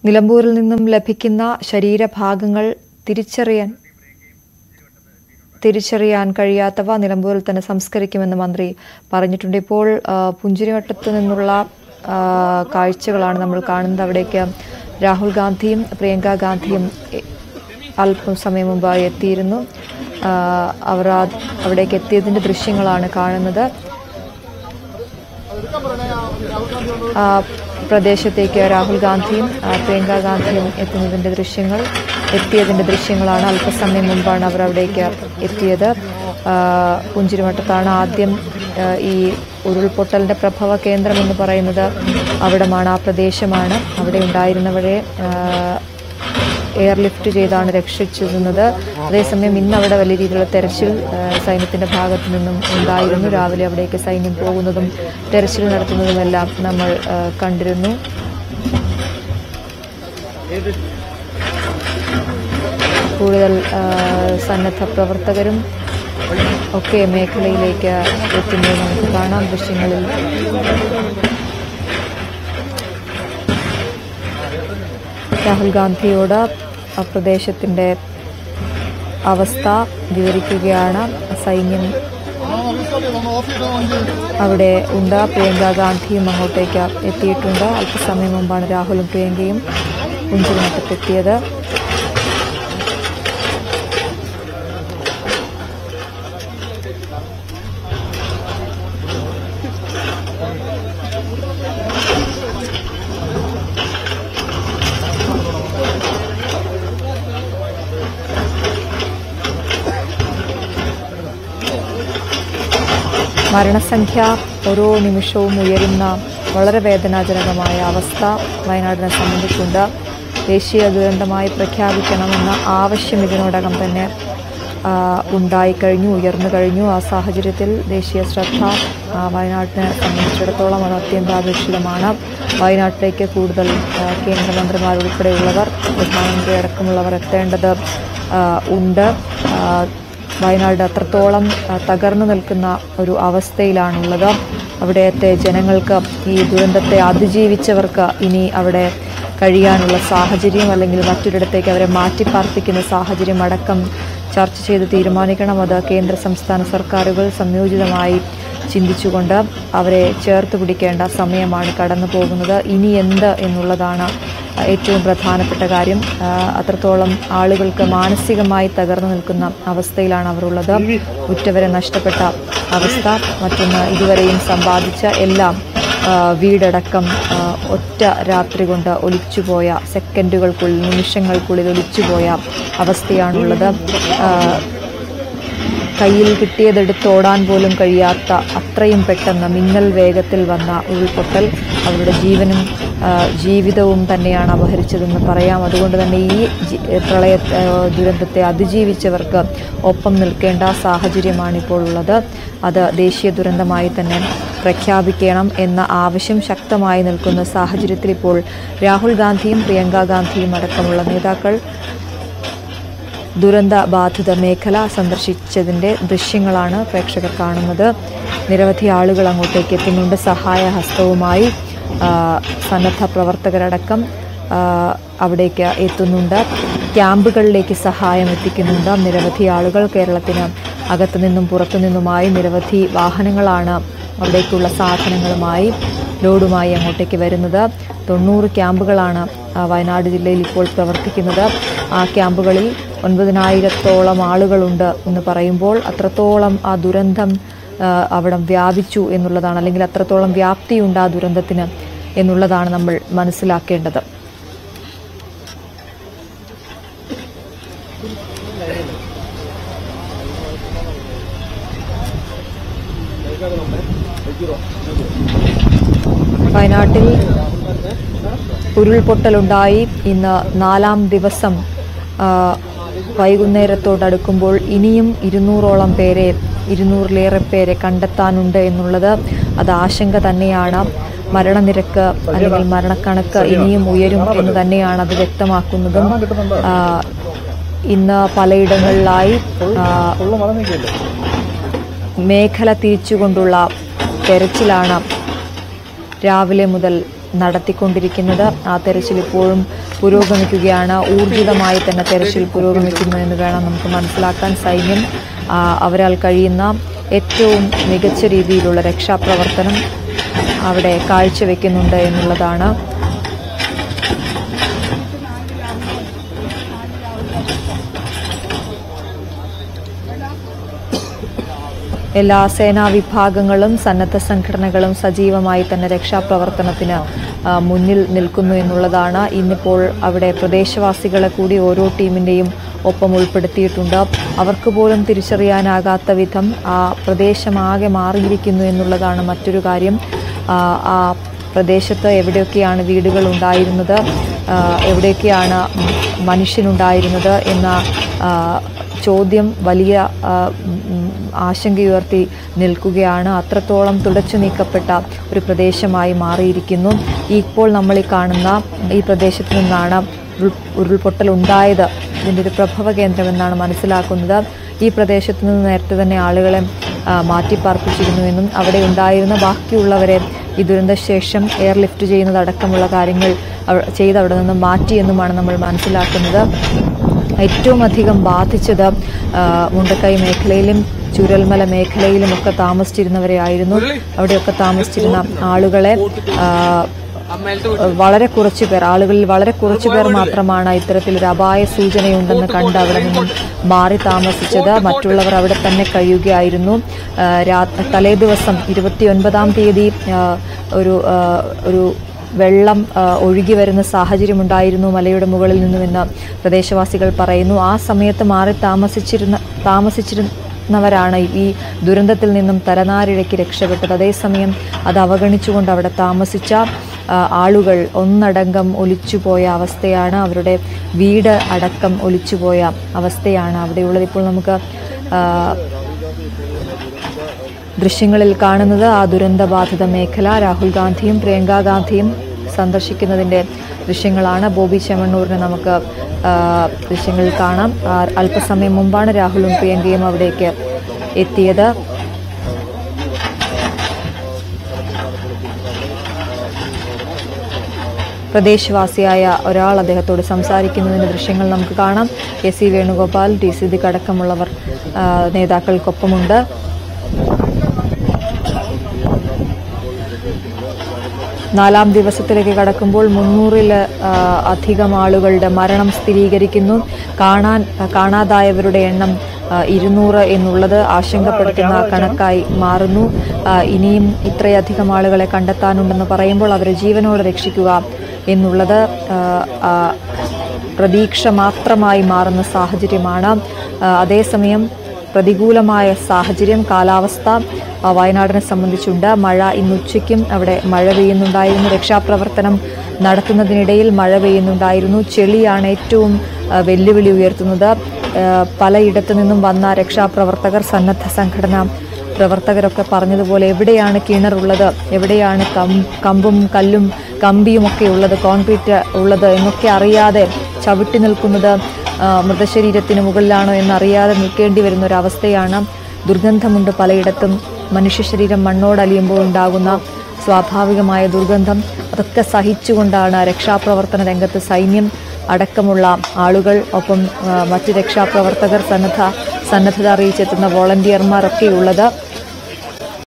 നിലമ്പൂരിൽ നിന്നും ലഭിക്കുന്ന ശരീരഭാഗങ്ങൾ തിരിച്ചറിയാൻ കഴിയാത്തവ നിലമ്പൂരിൽ തന്നെ സംസ്കരിക്കുമെന്ന് മന്ത്രി പറഞ്ഞിട്ടുണ്ട്. ഇപ്പോൾ പുഞ്ചിരിവട്ടത്ത് നിന്നുള്ള കാഴ്ചകളാണ് നമ്മൾ കാണുന്നത്. അവിടേക്ക് രാഹുൽ ഗാന്ധിയും പ്രിയങ്ക ഗാന്ധിയും അല്പം സമയം മുമ്പ് എത്തിയിരുന്നു. അവർ അവിടേക്ക് എത്തിയതിൻ്റെ ദൃശ്യങ്ങളാണ് കാണുന്നത്. പ്രദേശത്തേക്ക് രാഹുൽ ഗാന്ധിയും പ്രിയങ്ക ഗാന്ധിയും എത്തിയതിൻ്റെ ദൃശ്യങ്ങളാണ്. അല്പസമയം മുമ്പാണ് അവർ അവിടേക്ക് എത്തിയത്. പുഞ്ചിരിമട്ടത്താണ് ആദ്യം ഈ ഉരുൾപൊട്ടലിൻ്റെ പ്രഭവ കേന്ദ്രം എന്ന് പറയുന്നത് അവിടമാണ്, ആ പ്രദേശമാണ്. അവിടെ ഉണ്ടായിരുന്നവരെ എയർലിഫ്റ്റ് ചെയ്താണ് രക്ഷിച്ചിരുന്നത്. അതേസമയം ഇന്ന് അവിടെ വലിയ രീതിയിലുള്ള തെരച്ചിൽ സൈന്യത്തിൻ്റെ ഭാഗത്തു നിന്നും ഉണ്ടായിരുന്നു. രാവിലെ അവിടേക്ക് സൈന്യം പോകുന്നതും തെരച്ചിൽ നടത്തുന്നതുമെല്ലാം നമ്മൾ കണ്ടിരുന്നു. കൂടുതൽ സന്നദ്ധ പ്രവർത്തകരും ഒക്കെ മേഖലയിലേക്ക് എത്തുന്നത് നമുക്ക് കാണാം ദൃശ്യങ്ങളിൽ. രാഹുൽ ഗാന്ധിയോട് ആ പ്രദേശത്തിൻ്റെ അവസ്ഥ വിവരിക്കുകയാണ് സൈന്യം. അവിടെ ഉണ്ട്. പ്രിയങ്ക ഗാന്ധിയും അങ്ങോട്ടേക്ക് എത്തിയിട്ടുണ്ട്. അല്പസമയം മുമ്പാണ് രാഹുലും പ്രിയങ്കയും പുഞ്ചിരിമട്ടത്തെത്തിയത്. മരണസംഖ്യ ഓരോ നിമിഷവും ഉയരുന്ന വളരെ വേദനാജനകമായ അവസ്ഥ വയനാടിനെ സംബന്ധിച്ചുണ്ട്. ദേശീയ ദുരന്തമായി പ്രഖ്യാപിക്കണമെന്ന ആവശ്യം ഇതിനോടകം തന്നെ ഉണ്ടായിക്കഴിഞ്ഞു, ഉയർന്നു കഴിഞ്ഞു. ആ സാഹചര്യത്തിൽ ദേശീയ ശ്രദ്ധ വയനാട്ടിനെ സംബന്ധിച്ചിടത്തോളം അത് അത്യന്താപേക്ഷിതമാണ്. വയനാട്ടിലേക്ക് കൂടുതൽ കേന്ദ്രമന്ത്രിമാരുൾപ്പെടെയുള്ളവർ, പ്രധാനമന്ത്രി അടക്കമുള്ളവർ എത്തേണ്ടത് ഉണ്ട്. വയനാട് അത്രത്തോളം തകർന്നു നിൽക്കുന്ന ഒരു അവസ്ഥയിലാണുള്ളത്. അവിടുത്തെ ജനങ്ങൾക്ക്, ഈ ദുരന്തത്തെ അതിജീവിച്ചവർക്ക് ഇനി അവിടെ കഴിയാനുള്ള സാഹചര്യം അല്ലെങ്കിൽ മറ്റൊരിടത്തേക്ക് അവരെ മാറ്റിപ്പാർപ്പിക്കുന്ന സാഹചര്യം അടക്കം ചർച്ച ചെയ്ത് തീരുമാനിക്കണം. അത് കേന്ദ്ര സംസ്ഥാന സർക്കാരുകൾ സംയോജിതമായി ചിന്തിച്ചുകൊണ്ട് അവരെ ചേർത്ത് പിടിക്കേണ്ട സമയമാണ് കടന്നു പോകുന്നത്. ഇനി എന്ത് എന്നുള്ളതാണ് ഏറ്റവും പ്രധാനപ്പെട്ട കാര്യം. അത്രത്തോളം ആളുകൾക്ക് മാനസികമായി തകർന്നു നിൽക്കുന്ന അവസ്ഥയിലാണ് അവരുള്ളത്. ഉറ്റവരെ നഷ്ടപ്പെട്ട അവസ്ഥ. മറ്റൊന്ന്, ഇതുവരെയും സമ്പാദിച്ച എല്ലാം വീടടക്കം ഒറ്റ രാത്രി കൊണ്ട് ഒലിച്ചുപോയ, സെക്കൻഡുകൾക്കുള്ളിൽ, നിമിഷങ്ങൾക്കുള്ളിൽ ഒലിച്ചുപോയ അവസ്ഥയാണുള്ളത്. കയ്യിൽ കിട്ടിയതെടുത്തോടാൻ പോലും കഴിയാത്ത അത്രയും പെട്ടെന്ന് മിന്നൽ വേഗത്തിൽ വന്ന ഉരുൾപൊട്ടൽ അവരുടെ ജീവനും ജീവിതവും തന്നെയാണ് അപഹരിച്ചതെന്ന് പറയാം. അതുകൊണ്ട് തന്നെ ഈ പ്രളയ ദുരന്തത്തെ അതിജീവിച്ചവർക്ക് ഒപ്പം നിൽക്കേണ്ട സാഹചര്യമാണ് ഇപ്പോൾ ഉള്ളത്. അത് ദേശീയ ദുരന്തമായി തന്നെ പ്രഖ്യാപിക്കണം എന്ന ആവശ്യം ശക്തമായി നിൽക്കുന്ന സാഹചര്യത്തിൽ ഇപ്പോൾ രാഹുൽ ഗാന്ധിയും പ്രിയങ്ക ഗാന്ധിയും അടക്കമുള്ള നേതാക്കൾ ദുരന്ത ബാധിത മേഖല സന്ദർശിച്ചതിൻ്റെ ദൃശ്യങ്ങളാണ് പ്രേക്ഷകർ കാണുന്നത്. നിരവധി ആളുകൾ അങ്ങോട്ടേക്ക് എത്തുന്നുണ്ട്. സഹായ ഹസ്തവുമായി സന്നദ്ധ പ്രവർത്തകരടക്കം അവിടേക്ക് എത്തുന്നുണ്ട്. ക്യാമ്പുകളിലേക്ക് സഹായം എത്തിക്കുന്നുണ്ട് നിരവധി ആളുകൾ. കേരളത്തിന് അകത്തു നിന്നും പുറത്തു നിന്നുമായി നിരവധി വാഹനങ്ങളാണ് അവിടേക്കുള്ള സാധനങ്ങളുമായി, ലോഡുമായി അങ്ങോട്ടേക്ക് വരുന്നത്. 90 ക്യാമ്പുകളാണ് വയനാട് ജില്ലയിൽ ഇപ്പോൾ പ്രവർത്തിക്കുന്നത്. ആ ക്യാമ്പുകളിൽ 9000-ഓളം ആളുകളുണ്ട് എന്ന് പറയുമ്പോൾ അത്രത്തോളം ആ ദുരന്തം അവിടെ വ്യാപിച്ചു എന്നുള്ളതാണ്, അല്ലെങ്കിൽ അത്രത്തോളം വ്യാപ്തിയുണ്ട് ആ ദുരന്തത്തിന് എന്നുള്ളതാണ് നമ്മൾ മനസ്സിലാക്കേണ്ടത്. വയനാട്ടിൽ ഉരുൾപൊട്ടലുണ്ടായി ഇന്ന് 4ാം ദിവസം വൈകുന്നേരത്തോടടുക്കുമ്പോൾ ഇനിയും 200-ഓളം പേരെ, 200-ലേറെ പേരെ കണ്ടെത്താനുണ്ട് എന്നുള്ളത് അത് ആശങ്ക തന്നെയാണ്. മരണനിരക്ക് അല്ലെങ്കിൽ മരണക്കണക്ക് ഇനിയും ഉയരും എന്ന് തന്നെയാണ് അത് വ്യക്തമാക്കുന്നതും. ഇന്ന് പലയിടങ്ങളിലായി മേഖല തിരിച്ചുകൊണ്ടുള്ള തെരച്ചിലാണ് രാവിലെ മുതൽ നടത്തിക്കൊണ്ടിരിക്കുന്നത്. ആ തെരച്ചിൽ ഇപ്പോഴും പുരോഗമിക്കുകയാണ്. ഊർജിതമായി തന്നെ തെരച്ചിൽ പുരോഗമിക്കുന്നു എന്ന് വേണം നമുക്ക് മനസ്സിലാക്കാൻ. സൈന്യം അവരാൽ കഴിയുന്ന ഏറ്റവും മികച്ച രീതിയിലുള്ള രക്ഷാപ്രവർത്തനം അവിടെ കാഴ്ചവെക്കുന്നുണ്ട് എന്നുള്ളതാണ്. എല്ലാ സേനാ വിഭാഗങ്ങളും സന്നദ്ധ സംഘടനകളും സജീവമായി തന്നെ രക്ഷാപ്രവർത്തനത്തിന് മുന്നിൽ നിൽക്കുന്നു എന്നുള്ളതാണ്. ഇന്നിപ്പോൾ അവിടെ പ്രദേശവാസികളെ കൂടി ഓരോ ടീമിൻ്റെയും ഒപ്പം ഉൾപ്പെടുത്തിയിട്ടുണ്ട്. അവർക്ക് പോലും തിരിച്ചറിയാനാകാത്ത വിധം ആ പ്രദേശമാകെ മാറിയിരിക്കുന്നു എന്നുള്ളതാണ് മറ്റൊരു കാര്യം. ആ പ്രദേശത്ത് എവിടെയൊക്കെയാണ് വീടുകൾ ഉണ്ടായിരുന്നത്, എവിടെയൊക്കെയാണ് മനുഷ്യനുണ്ടായിരുന്നത് എന്ന ചോദ്യം വലിയ ആശങ്കയുയർത്തി നിൽക്കുകയാണ്. അത്രത്തോളം തുടച്ചു നീക്കപ്പെട്ട ഒരു പ്രദേശമായി മാറിയിരിക്കുന്നു. ഇപ്പോൾ നമ്മൾ ഈ കാണുന്ന ഈ പ്രദേശത്ത് നിന്നാണ് ഉരുൾപൊട്ടൽ ഉണ്ടായത്. ഇതിൻ്റെ ഒരു പ്രഭവ കേന്ദ്രമെന്നാണ് മനസ്സിലാക്കുന്നത്. ഈ പ്രദേശത്ത് നിന്ന് നേരത്തെ തന്നെ ആളുകളെ മാറ്റിപ്പാർപ്പിച്ചിരുന്നുവെന്നും അവിടെ ഉണ്ടായിരുന്ന ബാക്കിയുള്ളവരെ ഈ ദുരന്തശേഷം എയർലിഫ്റ്റ് ചെയ്യുന്നതടക്കമുള്ള കാര്യങ്ങൾ ചെയ്ത് അവിടെ നിന്ന് മാറ്റിയെന്നുമാണ് നമ്മൾ മനസ്സിലാക്കുന്നത്. ഏറ്റവും അധികം ബാധിച്ചത് മുണ്ടക്കൈ മേഖലയിലും ചുരൽമല മേഖലയിലുമൊക്കെ താമസിച്ചിരുന്നവരെ ആയിരുന്നു. അവിടെയൊക്കെ താമസിച്ചിരുന്ന ആളുകളെ വളരെ കുറച്ചു പേർ, ആളുകളിൽ വളരെ കുറച്ചു പേർ മാത്രമാണ് ഇത്തരത്തിലൊരു അപായ സൂചനയുണ്ടെന്ന് കണ്ട് അവിടെ നിന്നും മാറി താമസിച്ചത്. മറ്റുള്ളവർ അവിടെ തന്നെ കഴിയുകയായിരുന്നു. തലേദിവസം 29-ാം തീയതി ഒരു വെള്ളം ഒഴുകി വരുന്ന സാഹചര്യമുണ്ടായിരുന്നു മലയുടെ മുകളിൽ നിന്നുമെന്ന് പ്രദേശവാസികൾ പറയുന്നു. ആ സമയത്ത് മാറി താമസിച്ചിരുന്നവരാണ് ഈ ദുരന്തത്തിൽ നിന്നും തലനാരിഴയ്ക്ക് രക്ഷപ്പെട്ടത്. അതേസമയം അത് അവഗണിച്ചുകൊണ്ട് അവിടെ താമസിച്ച ആളുകൾ ഒന്നടങ്കം ഒലിച്ചുപോയ അവസ്ഥയാണ്. അവരുടെ വീട് അടക്കം ഒലിച്ചുപോയ അവസ്ഥയാണ് അവിടെയുള്ളത്. ഇപ്പോൾ നമുക്ക് ദൃശ്യങ്ങളിൽ കാണുന്നത് ആ ദുരന്തബാധിത മേഖല. രാഹുൽ ഗാന്ധിയും പ്രിയങ്ക ഗാന്ധിയും സന്ദർശിക്കുന്നതിൻ്റെ ദൃശ്യങ്ങളാണ്. ബോബി ചെമ്മണ്ണൂരിനെ നമുക്ക് ദൃശ്യങ്ങളിൽ കാണാം. അല്പസമയം മുമ്പാണ് രാഹുലും പ്രിയങ്കയും അവിടേക്ക് എത്തിയത്. പ്രദേശവാസിയായ ഒരാൾ അദ്ദേഹത്തോട് സംസാരിക്കുന്നതിൻ്റെ ദൃശ്യങ്ങൾ നമുക്ക് കാണാം. K C Venugopal, T Siddique അടക്കമുള്ളവർ നേതാക്കൾക്കൊപ്പമുണ്ട്. നാലാം ദിവസത്തിലേക്ക് കടക്കുമ്പോൾ 300-ൽ അധികം ആളുകളുടെ മരണം സ്ഥിരീകരിക്കുന്നു. കാണാതായവരുടെ എണ്ണം 200 എന്നുള്ളത് ആശങ്കപ്പെടുത്തുന്ന കണക്കായി മാറുന്നു. ഇനിയും ഇത്രയധികം ആളുകളെ കണ്ടെത്താനുണ്ടെന്ന് പറയുമ്പോൾ അവരെ ജീവനോടെ രക്ഷിക്കുക എന്നുള്ളത് പ്രതീക്ഷ മാത്രമായി മാറുന്ന സാഹചര്യമാണ്. അതേസമയം പ്രതികൂലമായ സാഹചര്യം, കാലാവസ്ഥ വയനാടിനെ സംബന്ധിച്ചുണ്ട്. മഴ ഇന്നുച്ചയ്ക്കും അവിടെ മഴ പെയ്യുന്നുണ്ടായിരുന്നു. രക്ഷാപ്രവർത്തനം നടത്തുന്നതിനിടയിൽ മഴ പെയ്യുന്നുണ്ടായിരുന്നു. ചെളിയാണ് ഏറ്റവും വെല്ലുവിളി ഉയർത്തുന്നത്. പലയിടത്തു നിന്നും വന്ന രക്ഷാപ്രവർത്തകർ, സന്നദ്ധ സംഘടനാ പ്രവർത്തകരൊക്കെ പറഞ്ഞതുപോലെ എവിടെയാണ് കിണറുള്ളത്, എവിടെയാണ് കമ്പും കല്ലും കമ്പിയുമൊക്കെ ഉള്ളത്, കോൺക്രീറ്റ് ഉള്ളത് എന്നൊക്കെ അറിയാതെ ചവിട്ടി നിൽക്കുന്നത് മൃതശരീരത്തിന് മുകളിലാണോ എന്നറിയാതെ നിൽക്കേണ്ടി വരുന്ന ഒരവസ്ഥയാണ്. ദുർഗന്ധമുണ്ട് പലയിടത്തും. മനുഷ്യ ശരീരം മണ്ണോടലിയുമ്പോൾ ഉണ്ടാകുന്ന സ്വാഭാവികമായ ദുർഗന്ധം, അതൊക്കെ സഹിച്ചുകൊണ്ടാണ് രക്ഷാപ്രവർത്തന രംഗത്ത് സൈന്യം അടക്കമുള്ള ആളുകൾ, ഒപ്പം മറ്റ് രക്ഷാപ്രവർത്തകർ, സന്നദ്ധത അറിയിച്ചെത്തുന്ന വോളണ്ടിയർമാരൊക്കെയുള്ളത്.